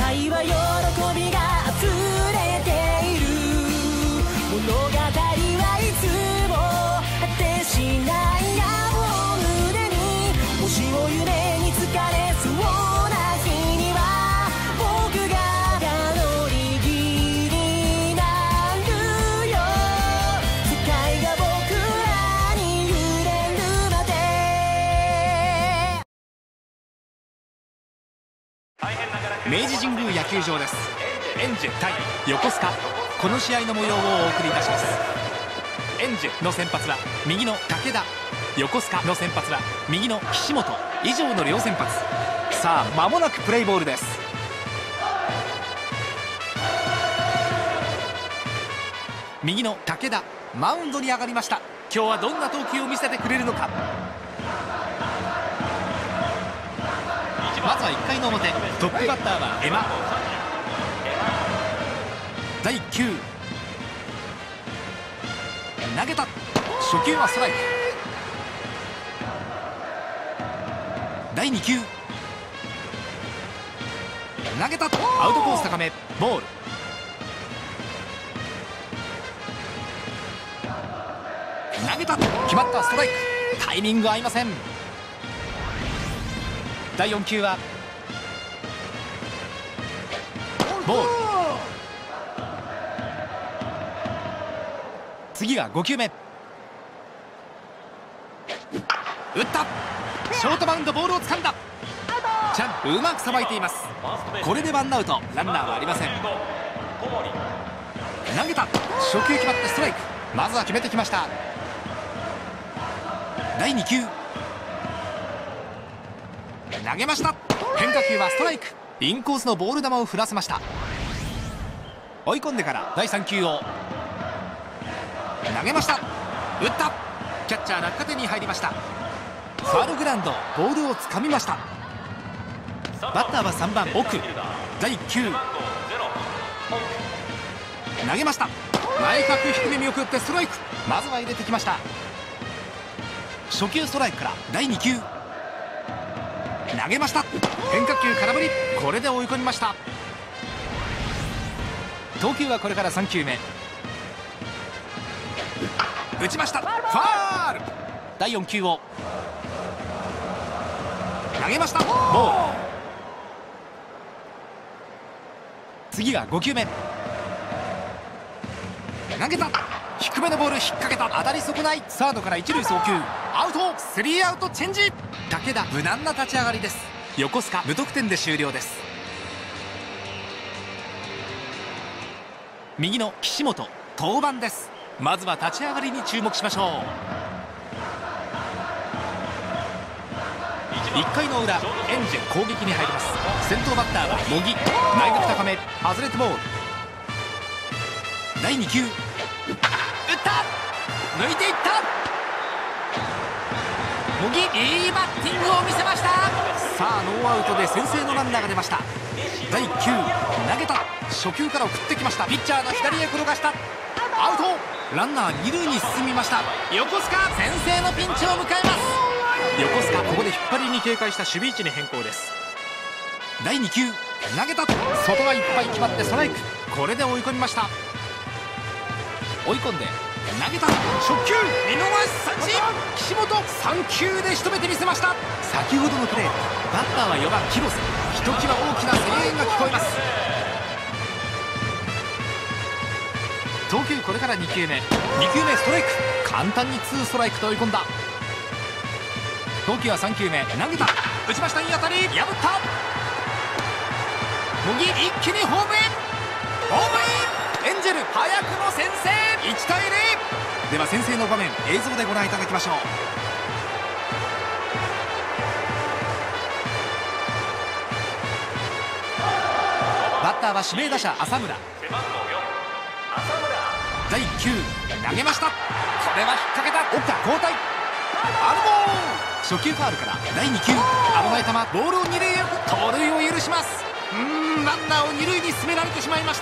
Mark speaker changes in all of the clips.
Speaker 1: 界は喜びが溢れている。物語はいつも果てしない矢を胸に、星を夢に疲れそうな日には僕が乗り気になるよ。世界が僕らに揺れるまで。
Speaker 2: 明治神宮野球場です。エンジェ対横須賀、この試合の模様をお送りいたします。エンジェの先発は右の武田、横須賀の先発は右の岸本、以上の両先発。さあ間もなくプレイボールです。右の武田、マウンドに上がりました。今日はどんな投球を見せてくれるのか。まずは1回の表、トップバッターはエマ。第1球投げた。初球はストライク。第2球投げた。アウトコース高め、ボール。投げた。決まった。ストライク。タイミング合いません。第4球はボール。次が5球目。打った。ショートバウンド、ボールを掴んだ。チャンうまくさばいています。これでワンアウト、ランナーはありません。投げた。初球決まってストライク。まずは決めてきました。第2球投げました。変化球はストライク。インコースのボール球を振らせました。追い込んでから第3球を投げました。打った。キャッチャー落下点に入りました。ファウルグラウンド、ボールをつかみました。バッターは3番奥。第1球投げました。内角低め見送ってストライク。まずは入れてきました。初球ストライクから第2球投げました。変化球空振り。これで追い込みました。投球はこれから3球目。打ちました。ファール。第4球を投げました。ボール。次が5球目。投げた。低めのボール引っ掛けた。当たり損ない。サードから一塁送球。アウト。スリーアウトチェンジ。武田無難な立ち上がりです。横須賀無得点で終了です。右の岸本登板です。まずは立ち上がりに注目しましょう。1回の裏、エンジェ攻撃に入ります。先頭バッターは茂木。内角高め、外れてボール。第2球打った。抜いていった。茂木いいバッティングを見せました。さあノーアウトで先制のランナーが出ました。第1球投げた。初球から送ってきました。ピッチャーの左へ転がした。アウト。ランナー2塁に進みました。横須賀先制のピンチを迎えます。横須賀ここで引っ張りに警戒した守備位置に変更です。第2球投げた。外がいっぱい決まってストライク。これで追い込みました。追い込んで投げた。初球見逃し三振。岸本3球で仕留めてみせました。先ほどのプレー、バッターは4番広瀬。ひときわ大きな声援が聞こえます。投球これから2球目。2球目ストライク。簡単に2ストライクと追い込んだ。投球は3球目。投げた。打ちました。いい当たり。破った。茂木一気にホームイン。ホームイン。エンジェル早くも先制。1対0。では先制の場面、映像でご覧いただきましょう。バッターは指名打者浅村。第1球投げました。これは引っ掛けた。岡交代。アルボー。初球ファウルから第2球、危ない球。ボールを2塁へ。盗塁を許します。ランナーを2塁に進められてしまいました。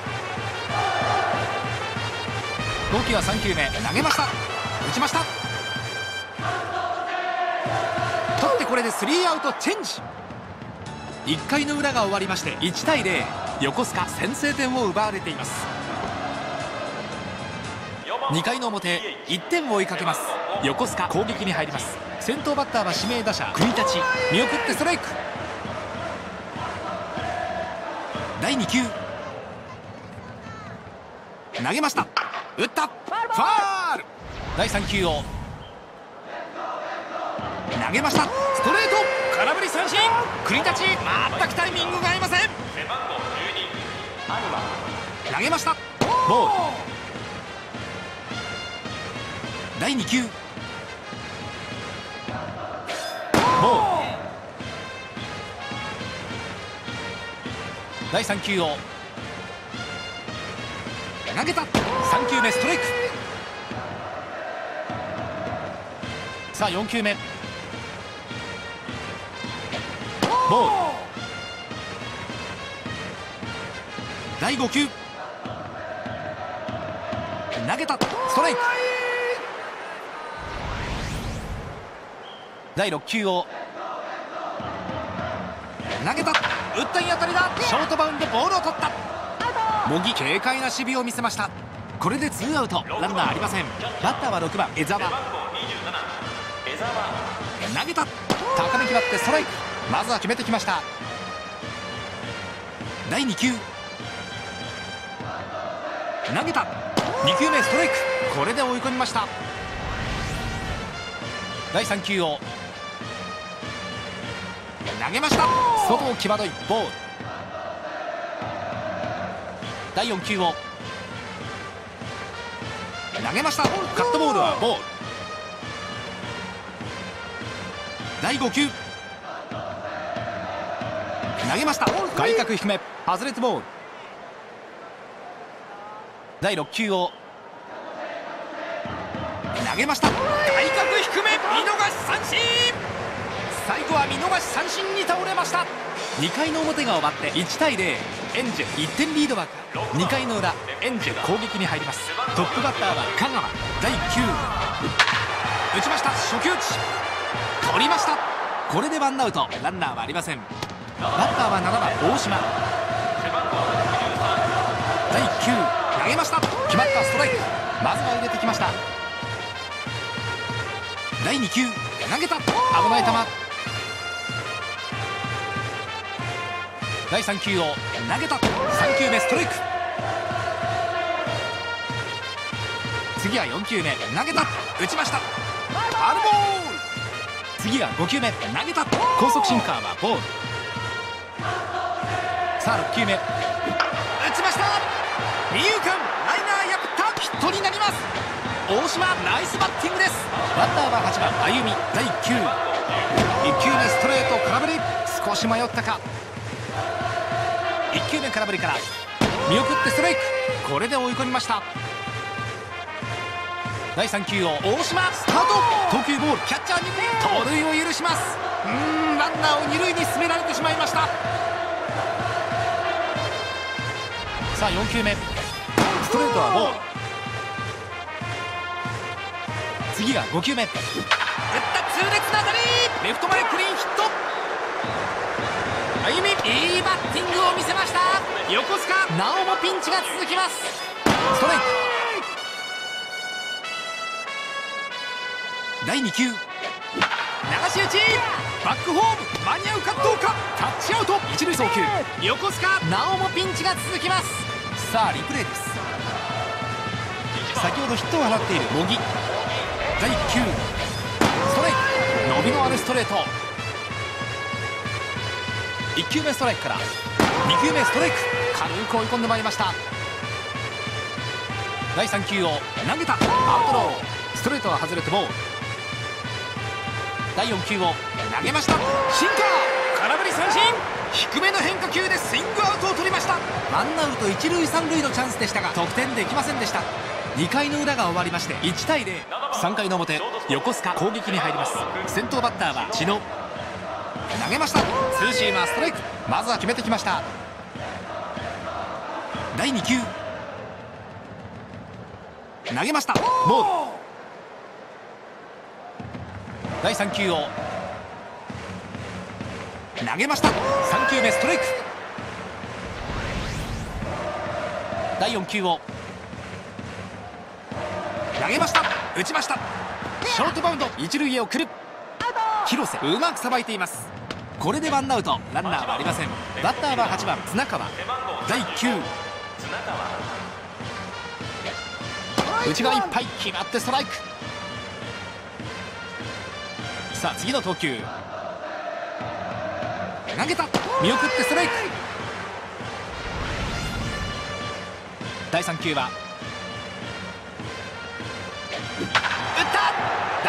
Speaker 2: 投球は3球目。投げました。打ちました。取ってこれで3アウトチェンジ。 1回の裏が終わりまして1対0、横須賀先制点を奪われています。2回の表、1点を追いかけます。横須賀攻撃に入ります。先頭バッターは指名打者国立、見送ってストライク。第2球投げました。打った、ファール。第3球を投げました。ストレート、空振り三振。国立、全くタイミングが合いません。投げました。ボール。第2球ボール。第3球を投げた。3球目ストライク。さあ4球目ボール。第5球投げた、ストライク。第6球を投げた、打ったいい当たりだ。ショートバウンド、ボールを取った。茂木、軽快な守備を見せました。これでツーアウト、ランナーありません。バッターは6番江澤。投げた、高め決まってストライク。まずは決めてきました。第2球投げた、2球目ストライク。これで追い込みました。第3球を投げました。外際どいボール。第4球を投げました。カットボールはボール。第5球投げました。外角低め、外れてボール。第6球を投げました。外角低め、見逃し三振。最後は見逃し三振に倒れました。2回の表が終わって1対0、エンジェル1点リードは2回の裏、エンジェル攻撃に入ります。トップバッターは香川。第9球打ちました。初球打ち取りました。これでワンアウト、ランナーはありません。バッターは7番大島。第1球投げました。決まったストライク。まずは入れてきました。第2球投げた、危ない球。第3球を投げた、3球目ストライク。次は4球目投げた、打ちました。ファウルボール。次は5球目投げた、高速シンカーはボール。さあ6球目打ちました。二遊間ライナー破った、ヒットになります。大島、ナイスバッティングです。バッターは8番歩み。第1球1球目ストレート、空振り。少し迷ったか。1球目空振りから見送ってストライク。これで追い込みました。第3球を大島スタート。投球ボール、キャッチャーに盗塁を許します。ランナーを2塁に進められてしまいました。さあ4球目ストレートはボール。次が5球目打った、痛烈な当たり。レフト前クリーンヒット。歩み、いいバッティングを見せました。横須賀なおもピンチが続きます。ストライク。第2球流し打ち、バックホーム間に合うかどうか。タッチアウト、一塁送球。横須賀なおもピンチが続きます。さあリプレイです。先ほどヒットを放っている茂木。第1球ストライク、伸びのあるストレート。1球目ストライクから2球目ストライク、軽く追い込んでまいりました。第3球を投げた、アウトロー。ストレートは外れてボール。第4球を投げました。シンカー、空振り三振。低めの変化球でスイングアウトを取りました。ワンアウト一塁三塁のチャンスでしたが得点できませんでした。2回の裏が終わりまして1対0。3回の表、横須賀攻撃に入ります。先頭バッターは知野。投げました。ツーシーマーストライク。まずは決めてきました。第2球投げました。ボール。第3球を投げました。3球目ストライク。第4球を投げました。打ちました。ショートバウンド、一塁へ送る。広瀬うまくさばいています。これでワンアウト、ランナーはありません。バッターは8番綱川。第1球内側いっぱい、決まってストライク。さあ次の投球、投げた、見送ってストライク。第3球は打った。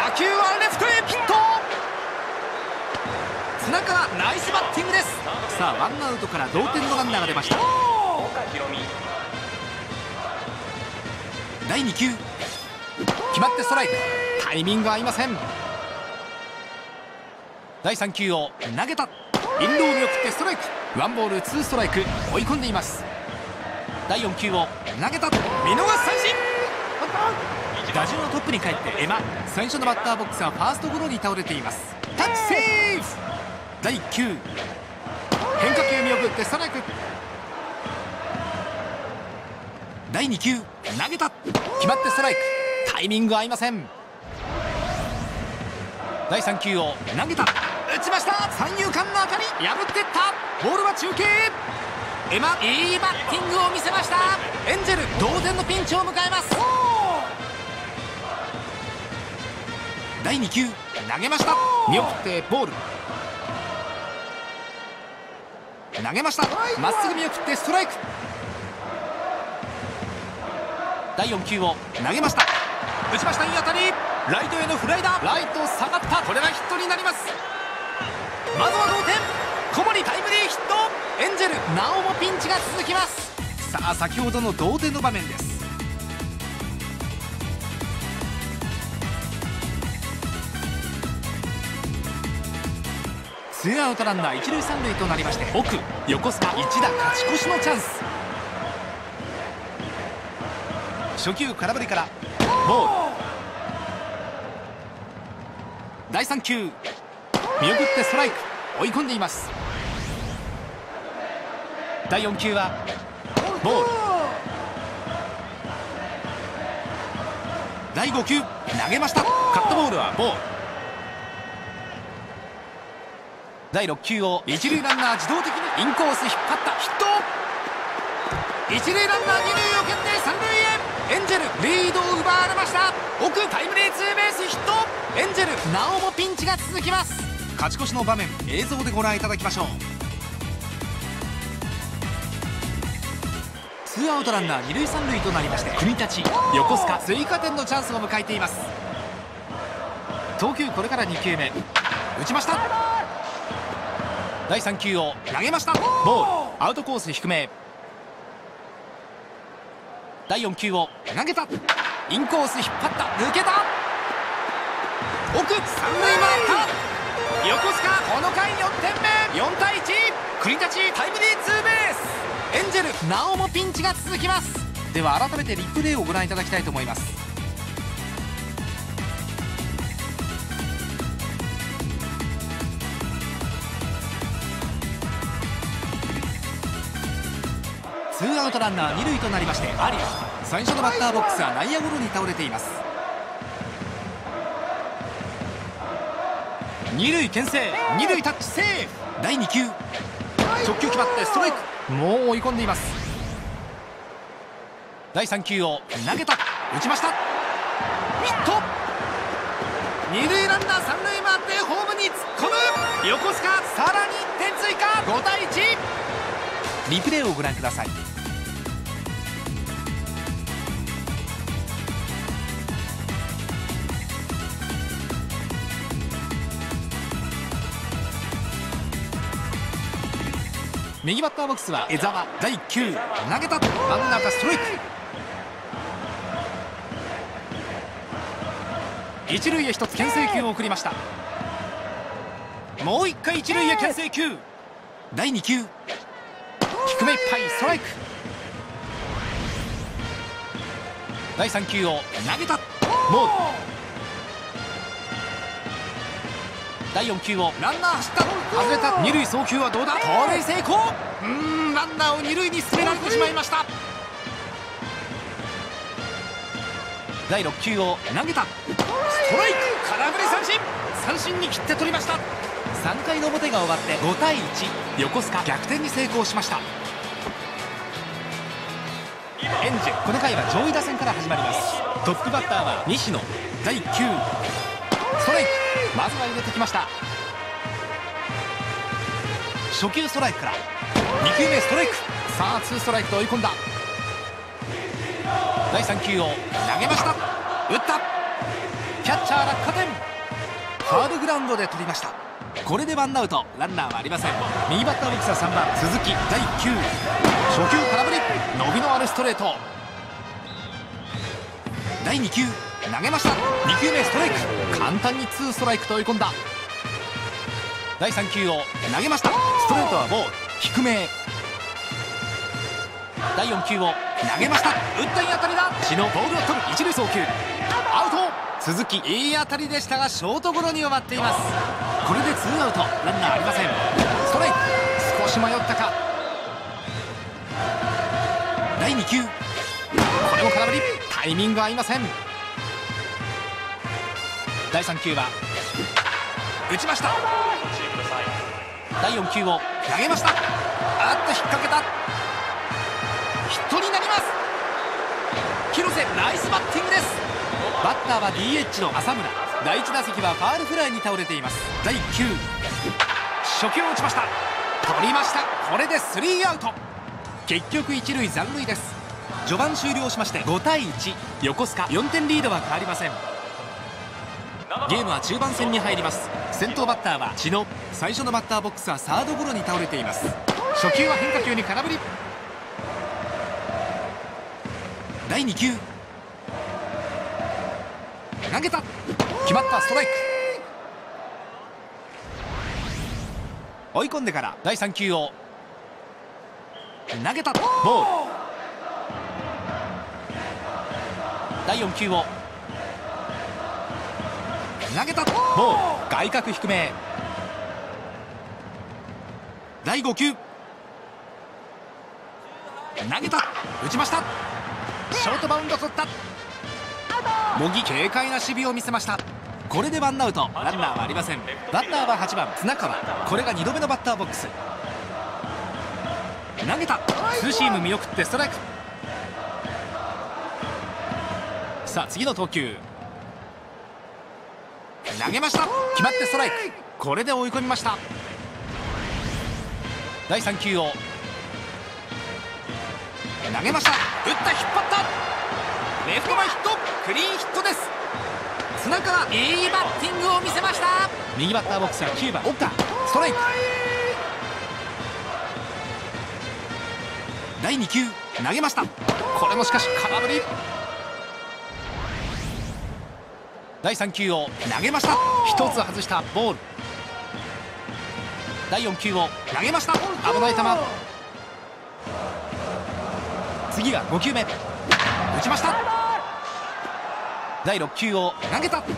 Speaker 2: 打球はレフトへヒット。綱川ナイスバッティングです。さあワンアウトから同点のランナーが出ました。第2球決まってストライク。タイミング合いません。第3球を投げた。インロー見送ってストライク。ワンボールツーストライク、追い込んでいます。第4球を投げた。見逃し三振。打順のトップに帰ってエマ。最初のバッターボックスはファーストゴロに倒れています。タッチセーフ。第1球変化球見送ってストライク。第2球投げた。決まってストライク。タイミング合いません。第3球を投げた。打ちました。三遊間の当たり、破っていった。ボールは中継。エマいいバッティングを見せました。エンジェル同点のピンチを迎えます。第2球投げました。見送ってボール。投げました。まっすぐ見送ってストライク。第4球を投げました。打ちました。いい当たり。ライトへのフライだ。ライト下がった。これがヒットになります。まずは同点。小森タイムリーヒット。エンジェルなおもピンチが続きます。さあ先ほどの同点の場面です。ツーアウトランナー一塁三塁となりまして、奥横須賀一打勝ち越しのチャンス。初球空振りからボール。第3球見送ってストライク、追い込んでいます。第4球はボール。第5球投げました。カットボールはボール。第6球を一塁ランナー自動的にインコース引っ張ったヒット。一塁ランナー二塁を蹴って三塁へ。エンジェルリードを奪われました。奥タイムリーツーベースヒット。エンジェルなおもピンチが続きます。勝ち越しの場面、映像でご覧いただきましょう。ツーアウトランナー二塁三塁となりまして、国立横須賀追加点のチャンスを迎えています。投球これから2球目、打ちました。第3球を投げました。ボール。アウトコース低め。第4球を投げた。インコース引っ張った。抜けた。奥三塁回った。横須賀この回4点目。4対1。国立タイムリーツーベース。エンジェルなおもピンチが続きます。では改めてリプレイをご覧いただきたいと思います。ツーアウトランナー二塁となりまして、有馬最初のバッターボックスは内野ゴロに倒れています。二塁牽制、二塁タッチセーフ。第2球直球決まってストライク。もう追い込んでいます。第3球を投げた。打ちました。ヒット。二塁ランナー三塁回ってホームに突っ込む。横須賀さらに1点追加。5対1。リプレイをご覧ください。右バッターボックスは江澤。第1球投げた。真ん中ストライク。一塁へ1つ牽制球を送りました。もう1回一塁へ牽制球。第2球低めいっぱいストライク。第3球を投げた。ボール。 第4球をランナー走った外れた。二塁送球はどうだ。盗塁成功。ランナーを二塁に進められてしまいました。第6球を投げた。ストライク。空振り三振。三振に切って取りました。3回の表が終わって5対1、横須賀逆転に成功しました。エンジェル、この回は上位打線から始まります。トップバッターは西野。第1球ストライク。まずは入れてきました。初球ストライクから2球目ストライク。さあ2ストライクと追い込んだ。第3球を投げました。打った。キャッチャー落下点。ファウルグラウンドで取りました。これでワンアウト、ランナーはありません。右バッターボックスは3番鈴木。第1球初球空振り。伸びのあるストレート。第2球投げました。2球目ストライク。簡単に2ストライクと追い込んだ。第3球を投げました。ストレートはボール低め。第4球を投げました。打ったいい当たりだ。血のボールを取る。一塁送球アウト。鈴木いい当たりでしたがショートゴロに終わっています。これで2アウト、ランナーありません。ストライク。少し迷ったか。第2球これも空振り。タイミング合いません。第3球は打ちました。第4球を投げました。あっと引っ掛けた。ヒットになります。広瀬ナイスバッティングです。バッターは DH の浅村。第1打席はファールフライに倒れています。第1球初球を打ちました。取りました。これで3アウト。結局一塁残塁です。序盤終了しまして5対1、横須賀4点リードは変わりません。ゲームは中盤戦に入ります。先頭バッターは知野。最初のバッターボックスはサードゴロに倒れています。初球は変化球に空振り。第2球投げた。決まった。ストライク。追い込んでから第3球を投げた。ボール。第4球を投げた。ボール。外角低め。第5球投げた。打ちました。ショートバウンド取った。茂木軽快な守備を見せました。これでワンアウト、ランナーはありません。バッターは8番綱川。これが2度目のバッターボックス。投げた。ツーシーム見送ってストライク。さあ次の投球投げました。決まってストライク。これで追い込みました。第3球を投げました。打った。引っ張った。レフト前ヒット。クリーンヒットです。綱川いいバッティングを見せました。右バッターボックスは9番岡。ストライク。第2球投げました。これもしかし空振り。第3球を投げました。1つ外したボール。第4球を投げました。危ない球。次が5球目打ちました。第6球を投げた。打った。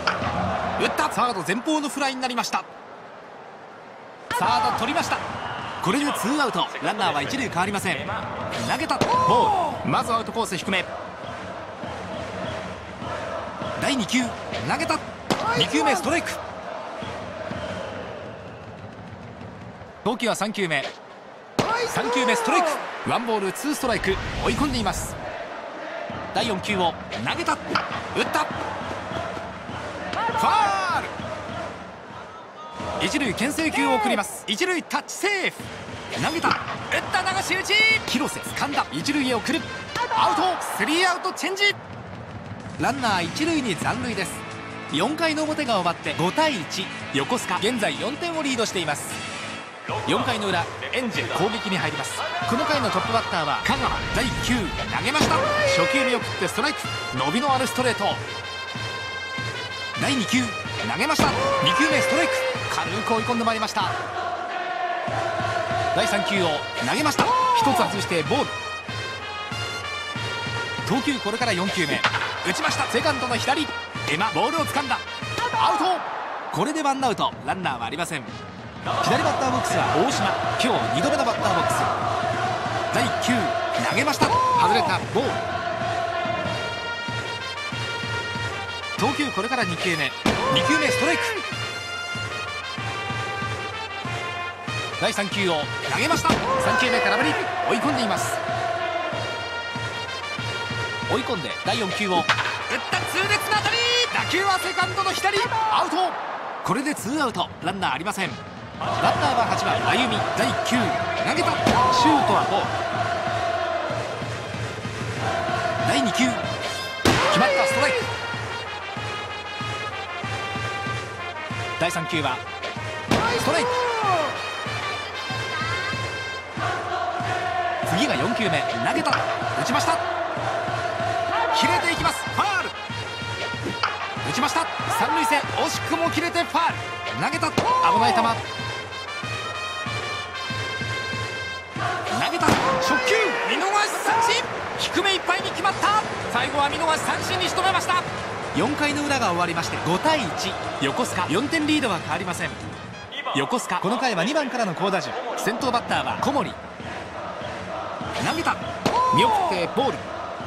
Speaker 2: サード前方のフライになりました。サード取りました。これで2アウト、ランナーは1塁変わりません。投げた。ボール。まずアウトコース低め。第2球投げた。2球目ストライク。投球は3球目。3球目ストライク。ワンボール2ストライク。追い込んでいます。第4球を投げた。打った。ファール。一塁牽制球を送ります。一塁タッチセーフ。投げた。打った。流し打ち。広瀬掴んだ。一塁へ送る。アウト。3アウトチェンジ。ランナー一塁に残塁です。4回の表が終わって5対1、横須賀現在4点をリードしています。4回の裏、エンジェル攻撃に入ります。この回のトップバッターは香川。第1球投げました。初球見送ってストライク。伸びのあるストレート。第2球投げました。2球目ストライク。軽く追い込んでまいりました。第3球を投げました。1つ外してボール。投球これから4球目打ちました。セカンドの左。ボールを掴んだ。アウト。 これでワンアウト、ランナーはありません。左バッターボックスは大島、今日2度目のバッターボックス。第1球投げました。外れた。ボール。投球これから2球目。2球目ストライク。第3球を投げました。3球目空振り。追い込んでいます。追い込んで第4球を打った。痛烈な当たり。打球はセカンドの左。アウト。これでツーアウト、ランナーありません。バッターは8番あゆみ。第1球投げた。シュートはボール。第2球決まった。ストライク。第3球はストライク。次が4球目。投げた。打ちました。切れていきます。ファール。打ちました。三塁線惜しくも切れてファール。投げた。危ない球。投げた。初球見逃し三振。低めいっぱいに決まった。最後は見逃し三振に仕留めました。4回の裏が終わりまして5対1、横須賀4点リードは変わりません。横須賀この回は2番からの好打順。先頭バッターは小森。投げた。見送ってボール。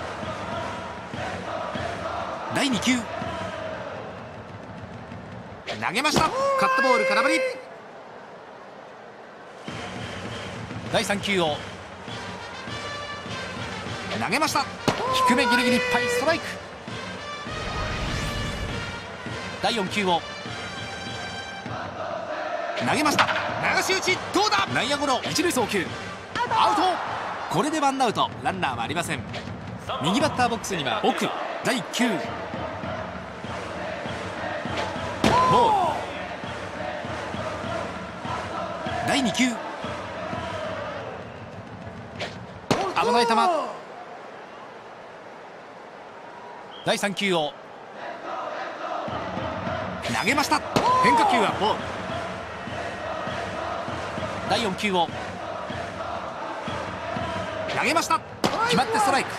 Speaker 2: 第2球投げました。カットボール空振り。第3球を投げました。低めギリギリいっぱい。ストライク。第4球を投げました。流し打ち。どうだ。内野ゴロ。一塁送球アウト。これでワンアウト、ランナーはありません。右バッターボックスには奥。第1球ボール。第2球危ない球。第3球を投げました。変化球はボール。第4球を投げました。決まってストライク。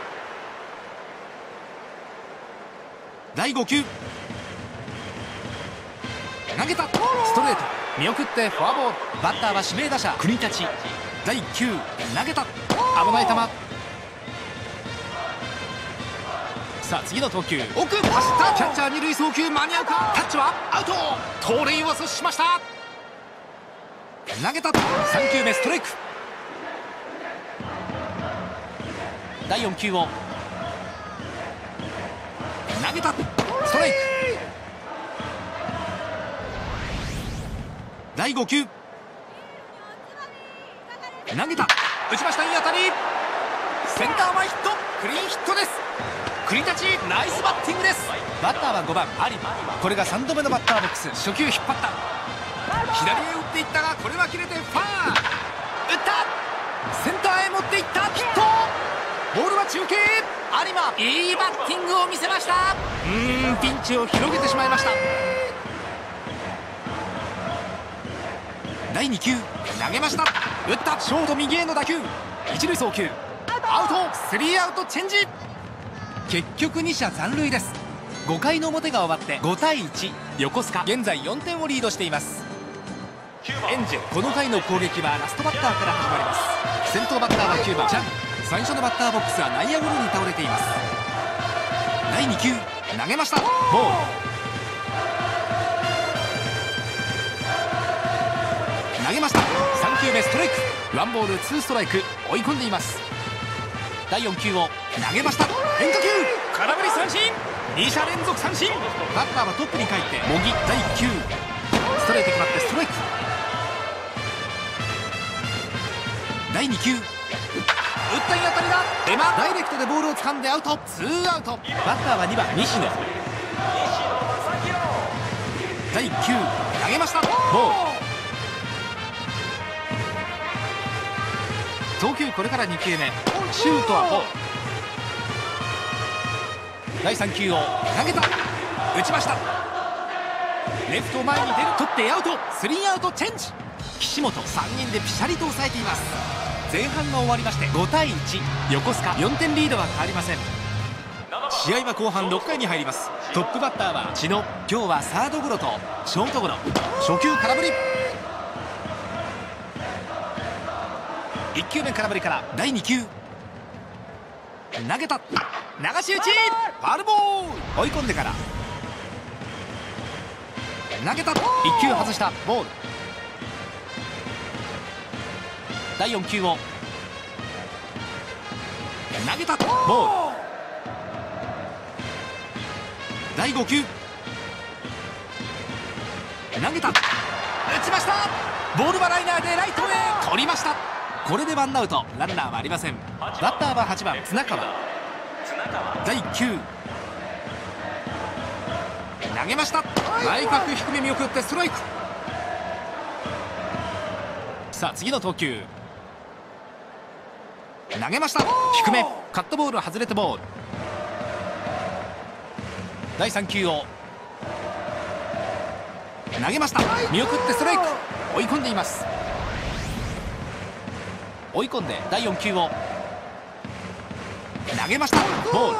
Speaker 2: 第5球投げた。ストレート見送ってフォアボール。バッターは指名打者国立。第1球投げた。危ない球。さあ次の投球。奥走った。キャッチャー二塁送球間に合うか。タッチはアウト。盗塁を阻止しました。投げた。3球目ストライク。第4球を投げた。ストライク。第5球投げた。打ちました。いい当たり。センター前ヒット。クリーンヒットです。栗立ナイスバッティングです。バッターは5番有馬。これが3度目のバッターボックス。初球引っ張った。左へ打っていったがこれは切れてファー。打った。センターへ持っていった。ヒット。ボールは中継。有馬いいバッティングを見せました。ピンチを広げてしまいました。第2球投げました。打った。ショート右への打球。一塁送球アウト。スリーアウトチェンジ。結局2者残塁です。5回の表が終わって5対1、横須賀現在4点をリードしています。エンジェルこの回の攻撃はラストバッターから始まります。先頭バッターは9番チャン。最初のバッターボックスは内野ゴロに倒れています。第2球投げました。ボール。投げました。3球目ストライク。ワンボールツーストライク。追い込んでいます。第4球を投げました。変化球空振り三振。2者連続三振。バッターはトップに帰って茂木。第1球ストレート決まってストライク。第2球打った。いい当たりだ。出まダイレクトでボールを掴んでアウト。ツーアウト。バッターは2番西野。第1球投げました。ボール。投球これから2球目。シュートはボール。第3球を投げた。打ちました。レフト前に出る。取ってアウト。スリーアウトチェンジ。岸本3人でピシャリと抑えています。前半が終わりまして5対1、横須賀4点リードは変わりません。 試合は後半6回に入ります。トップバッターは知野。今日はサードゴロとショートゴロ。初球空振り。1球目空振りから第2球投げた。流し打ち。ファウルボール。追い込んでから投げた。1球外したボール。第4球を投げたボール。第5球投げた。打ちました。ボールはライナーでライトへ取りました。これでワンアウト、ランナーはありません。バッターは8番綱川。第1球投げました。内角低め見送ってストライク。さあ次の投球投げました。低めカットボール外れてボール。第3球を投げました。見送ってストライク。追い込んでいます。追い込んで第4球を投げました。ボール。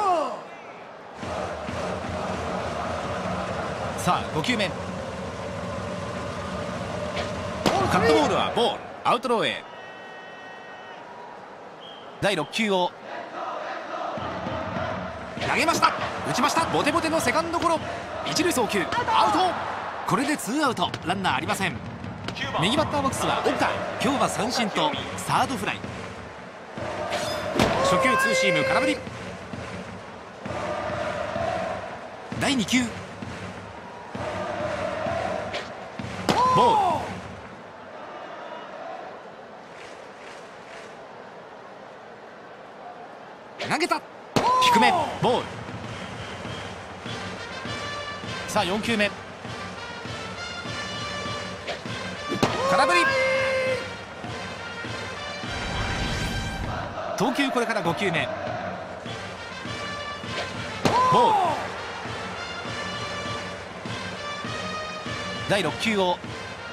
Speaker 2: さあ5球目カットボールはボール。アウトローへ。第6球を投げました。打ちました。ボテボテのセカンドゴロ。一塁送球アウト。これでツーアウト、ランナーありません。右バッターボックスは岡。今日は三振とサードフライ。初球ツーシーム空振り。第2球ボール。投げた。低めボール。さあ4球目空振り。投球これから5球目ボール。第6球を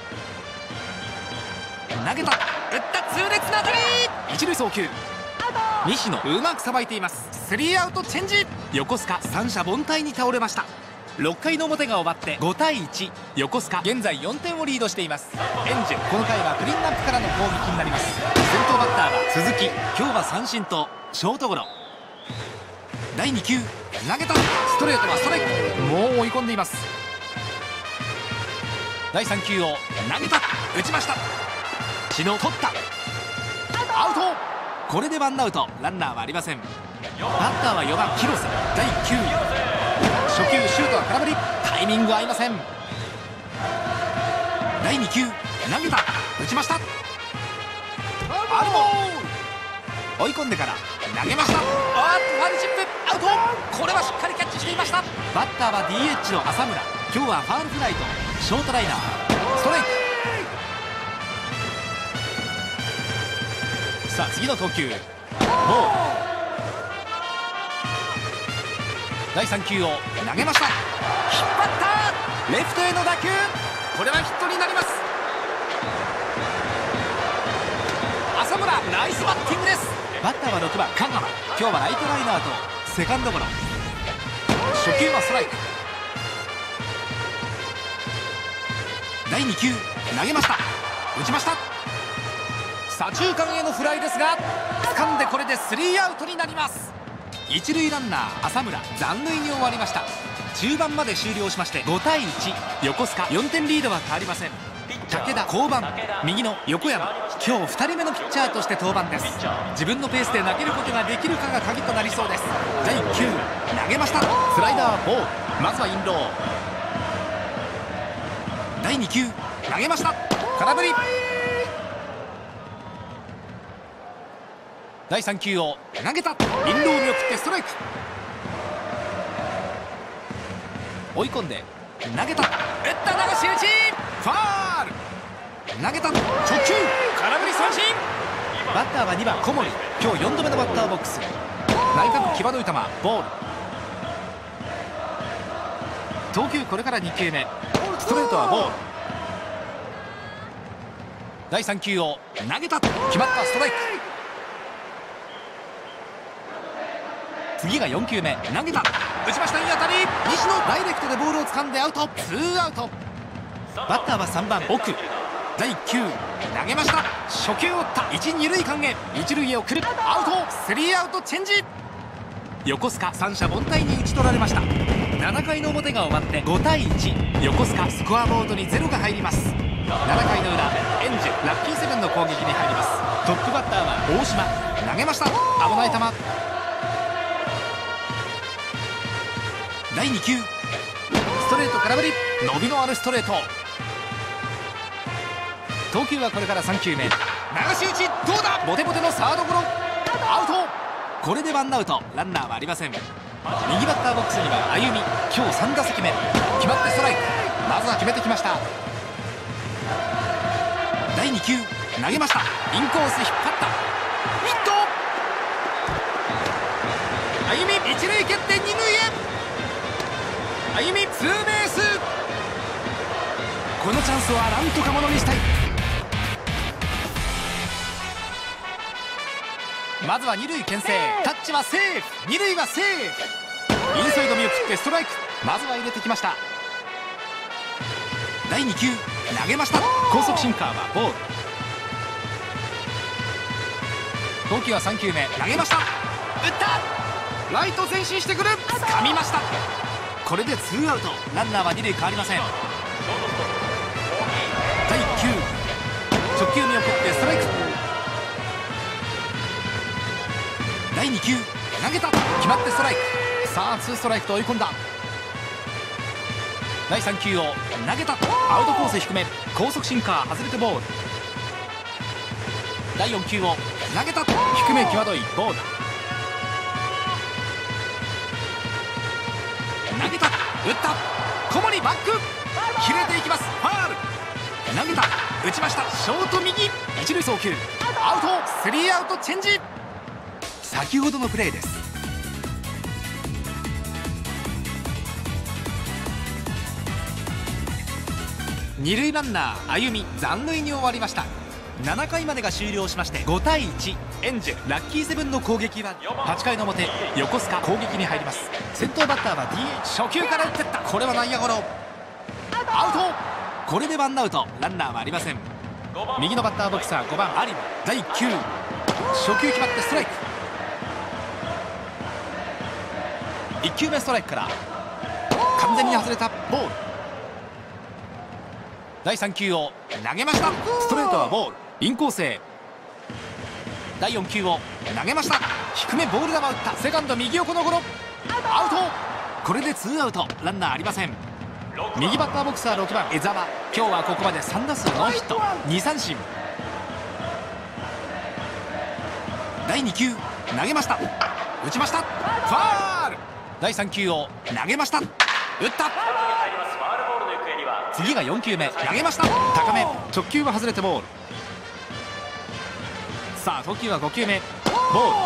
Speaker 2: 投げた。打った痛烈な当たり。一塁送球西野うまくさばいています。スリーアウトチェンジ。横須賀三者凡退に倒れました。6回の表が終わって5対1。横須賀現在4点をリードしています。エンジェルこの回はクリーンナップからの攻撃になります。先頭バッターは鈴木。今日は三振とショートゴロ。第2球投げた。ストレートはストライク。もう追い込んでいます。第3球を投げた。打ちました。知野取った。アウト。これでワンアウト、ランナーはありません。バッターは4番広瀬。第1球初球シュートは空振り。タイミング合いません。第2球投げた。打ちました。ファウルボール。追い込んでから投げました。ファウルチップアウト。これはしっかりキャッチしていました。バッターは DH の浅村。今日はファウルフライとショートライナー。ストライク。さあ次の投球ボール。第3球を投げました。引っ張った。レフトへの打球。これはヒットになります。浅村ナイスバッティングです。バッターは6番香川。今日はライトライナーとセカンドゴロ。初球はストライク。第2球投げました。打ちました。左中間へのフライですが掴んで、これでスリーアウトになります。一塁ランナー浅村残塁に終わりました。中盤まで終了しまして5対1。横須賀4点リードは変わりません。武田降板。右の横山今日2人目のピッチャーとして登板です。自分のペースで投げることができるかが鍵となりそうです。第1球投げました。スライダーボール。まずはインロー。第2球投げました。空振り。第3球を投げた。インロー見送ってストライク。追い込んで投げた。打った流し打ち。ファール。投げた。直球空振り三振。バッターは2番小森。今日4度目のバッターボックス。内角際どい球ボール。投球これから2球目ストレートはボール。第3球を投げた。決まった。ストライク。 次が4球目、投げた、打ちました。いい当たり、西野ダイレクトでボールを掴んでアウト、ツーアウト。バッターは3番奥、第1球投げました。初球を打った、1、2塁間へ、1塁へ送る、アウト、スリーアウトチェンジ。横須賀三者凡退に打ち取られました。7回の表が終わって5対1、横須賀スコアボードに0が入ります。7回の裏、エンジェルラッキーセブンの攻撃に入ります。トップバッターは大島、投げました。危ない球。第2球、ストレート空振り、伸びのあるストレート。投球はこれから3球目、流し打ち、どうだ、ボテボテのサードゴロ、アウト。これでワンアウト、ランナーはありません。右バッターボックスには歩み、今日3打席目、決まってストライク。まずは決めてきました。第2球投げました。インコース引っ張った、ヒット。歩み一塁蹴って二塁へ、歩みツーベース。このチャンスはなんとかものにしたい。まずは二塁牽制、タッチはセーフ、二塁はセーフ。インサイド見送ってストライク、まずは入れてきました。第2球投げました。高速シンカーはボール。投球は3球目、投げました。打った、ライト前進してくる、掴みました。これでツーアウト、ランナーは二塁変わりません。第1球直球見送ってストライク。第2球投げた、決まってストライク。さあツーストライクと追い込んだ。第3球を投げた、アウトコース低め、高速シンカー外れてボール。第4球を投げた、低め際どいボール。投げた、打った、小森バック、切れていきます、ファール。投げた、打ちました、ショート右、一塁送球、アウト、スリーアウトチェンジ。先ほどのプレーです。二塁ランナー歩み残塁に終わりました。7回までが終了しまして5対1、エンジェルラッキーセブンの攻撃は8回の表、横須賀攻撃に入ります。先頭バッターは DH、 初球から打ってった、これは内野ゴロ、アウト。これでワンアウト、ランナーはありません。右のバッターボックスは5番有馬、第1球初球決まってストライク。1球目ストライクから完全に外れたボール。第3球を投げました。ストレートはボール、インコースへ。第4球を投げました。低めボール球打った、セカンド右横のゴロ、アウト。これでツーアウト、ランナーありません。右バッターボックスは6番江澤、今日はここまで3打数ノーヒット、2三振。第2球投げました、打ちました、ファール。第3球を投げました、打った。次が4球目、投げました、高め、直球は外れてボール。さあ投球は5球目、ボール。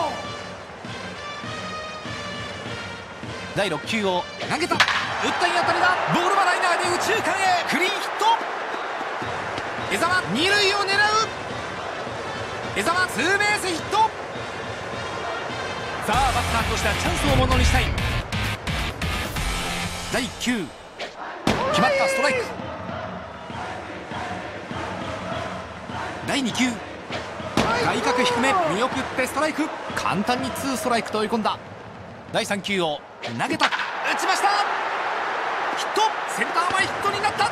Speaker 2: 第6球を投げた、打った、いい当たりだ、ボールはライナーで右中間へ、クリーンヒット。江澤二塁を狙う、江澤ツーベースヒット。さあバッターとしてはチャンスをものにしたい。第1球決まった、ストライク。第2球外角低め見送ってストライク、簡単にツーストライクと追い込んだ。第3球を投げた、打ちました、ヒット、センター前ヒットになった。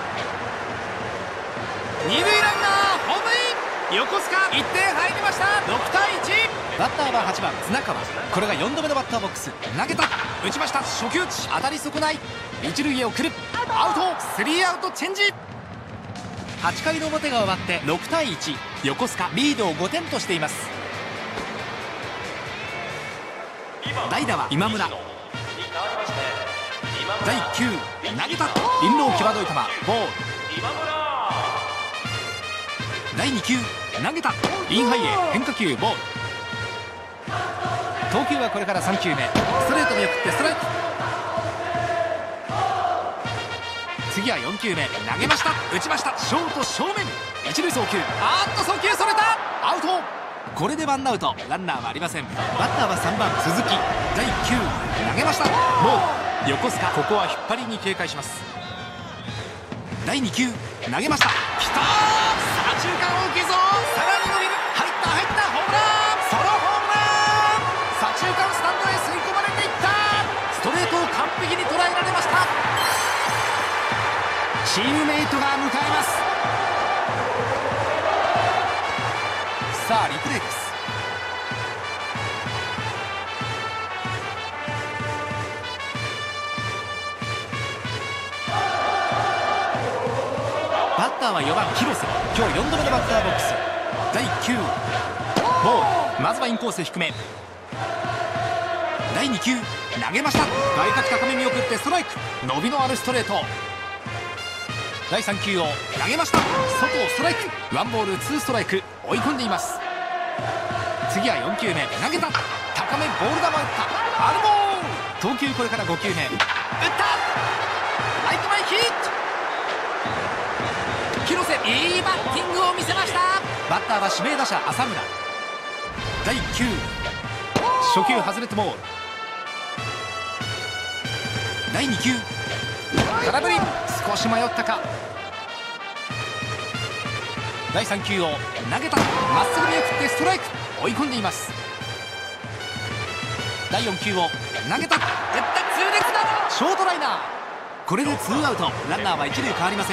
Speaker 2: 二塁ランナーホームイン、横須賀1点入りました、6対1。バッターは8番綱川、これが4度目のバッターボックス。投げた、打ちました、初球打ち、当たり損ない、一塁へ送る、アウト、スリーアウトチェンジ。8回の表が終わって6対1、横須賀リードを5点としています。代打は今村。第1球投げた、インロー際どい球、ボール。第2球投げた、インハイへ変化球、ボール。投球はこれから3球目、ストレート見送ってストライク。次は4球目、投げました、打ちました、ショート正面、一塁送球、送球それた、アウト。 これでワンアウト、ランナーはありません。バッターは3番鈴木。第1球投げました。もう横須賀、ここは引っ張りに警戒します。第2球投げました。きたー、左中間大きいぞ、さらに伸びる、入った入った、ホームラン、ソロホームラン、左中間スタンドへ吸い込まれていった。ストレートを完璧に捉えられました。チームメイトが迎えます。さあリプレイです。バッターは4番広瀬。今日4度目のバッターボックス。第1球ボール、まずはインコース低め。第2球投げました。外角高め見送ってストライク、伸びのあるストレート。第3球を投げました。外ストライク、ワンボールツーストライク、追い込んでいます。次は4球目投げた、高めボール球打った、アルボール。投球これから5球目、打った、ライト前ヒット。広瀬いいバッティングを見せました。バッターは指名打者浅村。第1球初球外れてボール。第2球空振り、少し迷ったか。第3球を投げた、まっすぐ見送ってストライク、追い込んでいます。第4球を投げた、打った、痛烈なショートライナー。これでツーアウト、ランナーは一塁変わりません。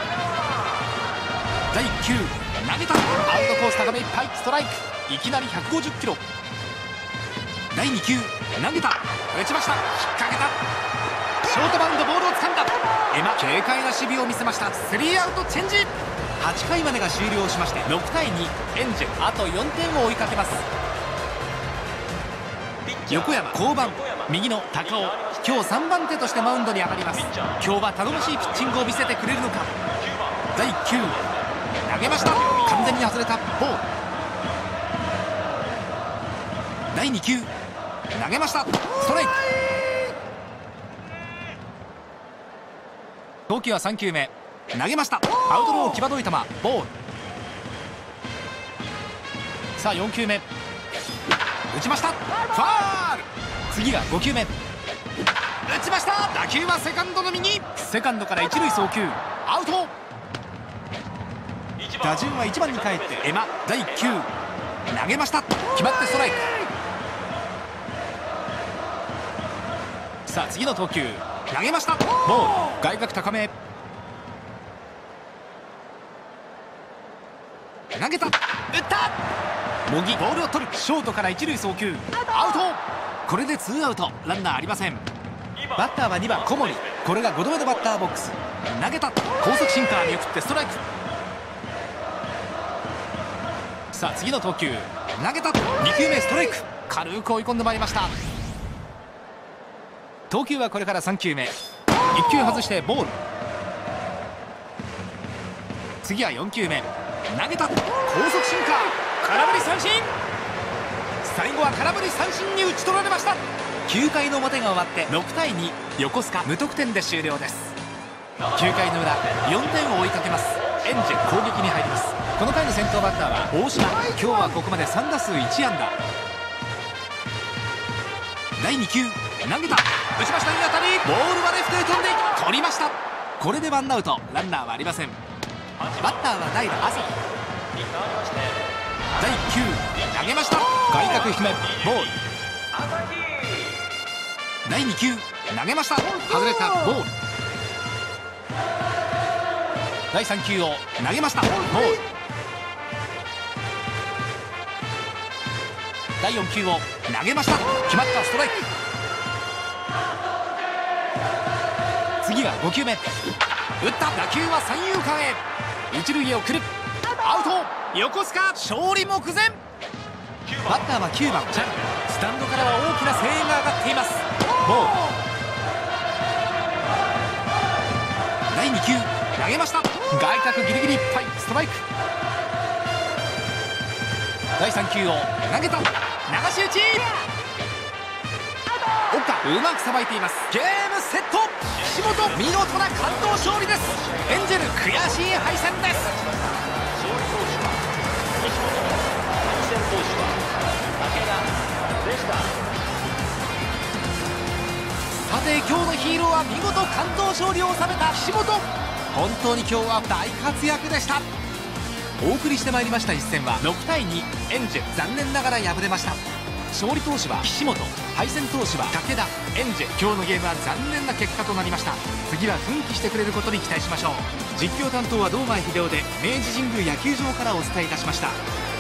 Speaker 2: 第1球投げた、アウトコース高めいっぱい、ストライク、いきなり150キロ。第2球投げた、打ちました、引っ掛けた、ショートバウンド、ボールを掴んだ。エマ軽快な守備を見せました。スリーアウトチェンジ。8回までが終了しまして6対2、エンジェルあと4点を追いかけます。横山降板、右の高尾、今日3番手としてマウンドに上がります。今日は頼もしいピッチングを見せてくれるのか。第1球投げました、完全に外れたボール。第2球投げました、ストライク。投球は3球目投げました、アウトロー際どい球、ボール。さあ4球目打ちました、ファール。次が5球目打ちました、打球はセカンドの右、セカンドから一塁送球、アウト。打順は1番に帰ってエマ。第1球投げました、決まってストライク。さあ次の投球投げました、ボール、外角高め投げた、打った、茂木ボールを取る、ショートから一塁送球、アウト。これでツーアウト、ランナーありません。バッターは2番小森。これが5度目のバッターボックス。投げた、高速シンカー見送ってストライク。さあ次の投球投げた、2球目ストライク、軽く追い込んでまいりました。投球はこれから3球目、1球外してボール。次は4球目投げた、高速シンカー、空振り三振。最後は空振り三振に打ち取られました。9回の表が終わって6対2、横須賀無得点で終了です。9回の裏4点を追いかけます。エンジェル攻撃に入ります。この回の先頭バッターは大島。今日はここまで3打数1安打。第2球投げた、打ちました、いい当たり、ボールはレフトへ飛んで取りました。これでワンアウト、ランナーはありません。バッターは代打朝日。第1球投げました、外角低め、ボール。第2球投げました、外れた、ボール。第3球を投げました、ボール。第4球を投げました、決まった、ストライク。次が5球目打った、打球は三遊間へ、一塁へ送る、アウト。横須賀勝利目前。バッターは9番チャン。スタンドからは大きな声援が上がっています。ボール。第2球投げました、外角ギリギリいっぱい、ストライク。第3球を投げた、流し打ち、岡うまくさばいています。ゲームセット、岸本見事な完投勝利です。エンジェル悔しい敗戦です。 て今日のヒーローは見事完投勝利を収めた岸本。本当に今日は大活躍でした。お送りしてまいりました一戦は6対2、エンジュ残念ながら敗れました。勝利投手は岸本、敗戦投手は武田、エンジュ。今日のゲームは残念な結果となりました。次は奮起してくれることに期待しましょう。実況担当は堂前秀夫で明治神宮野球場からお伝えいたしました。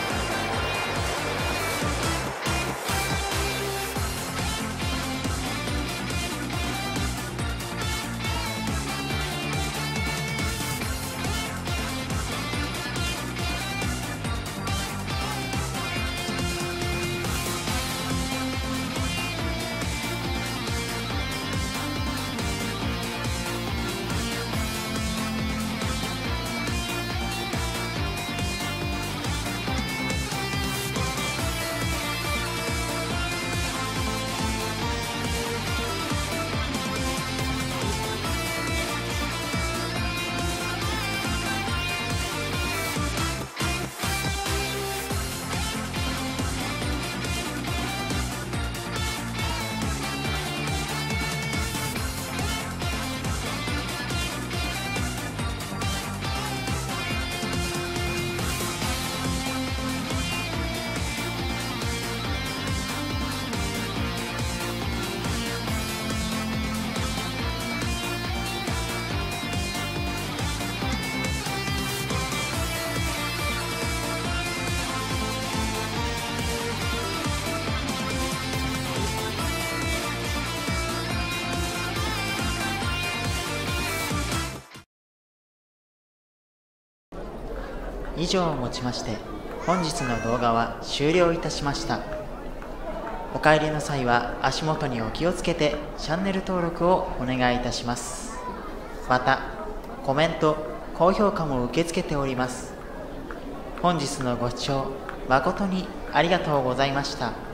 Speaker 3: 以上をもちまして本日の動画は終了いたしました。お帰りの際は足元にお気をつけてチャンネル登録をお願いいたします。またコメント、高評価も受け付けております。本日のご視聴誠にありがとうございました。